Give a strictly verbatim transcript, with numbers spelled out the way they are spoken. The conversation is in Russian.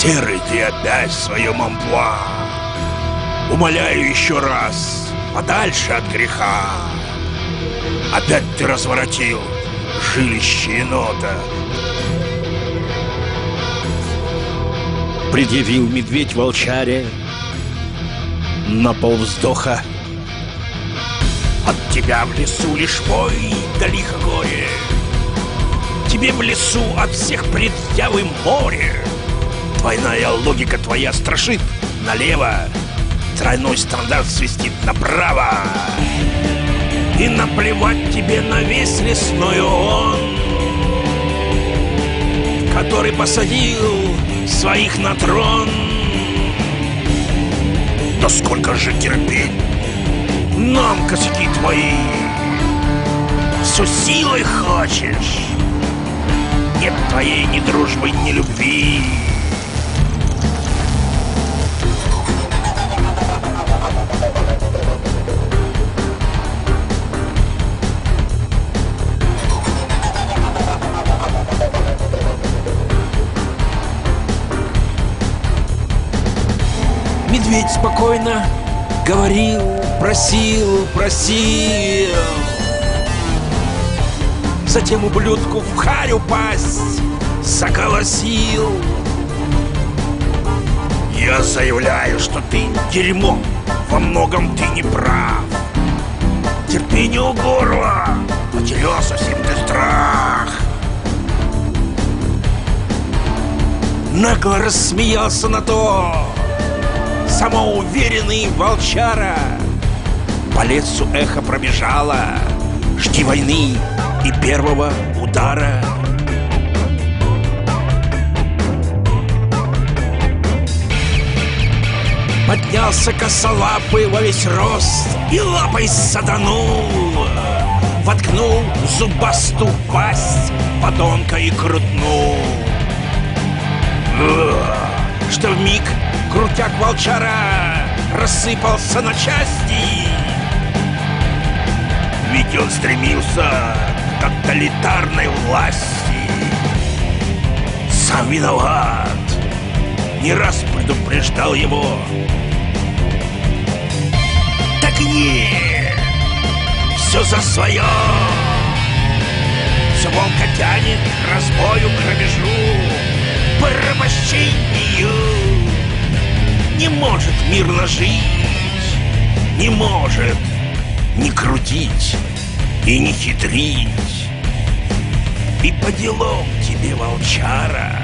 Серый, ты опять в своем амплуа. Умоляю еще раз, подальше от греха. Опять ты разворотил жилище енота. Предъявил медведь волчаре на полвздоха. От тебя в лесу лишь вой да лихо горе. Тебе в лесу от всех предъявы море. Двойная логика твоя страшит налево, тройной стандарт свистит направо. И наплевать тебе на весь лесной он, который посадил своих на трон. Да сколько же терпеть нам, косяки твои? Все силой хочешь? Нет твоей ни дружбы, ни любви. Медведь спокойно говорил, просил, просил. Затем ублюдку в харь упасть заколосил. Я заявляю, что ты дерьмо, во многом ты не прав. Терпение у горла, потерял совсем ты страх. Нагло рассмеялся на то самоуверенный волчара. По лесу эхо пробежало: жди войны и первого удара. Поднялся косолапый во весь рост и лапой саданул, воткнул зубастую пасть подонка и крутнул. Что вмиг крутяк волчара рассыпался на части. Ведь он стремился к тоталитарной власти. Сам виноват, не раз предупреждал его. Так нет, все за свое. Все волка тянет к разбою, грабежу, порабощению. Не может мирно жить, не может не крутить и не хитрить. И по делам тебе, волчара.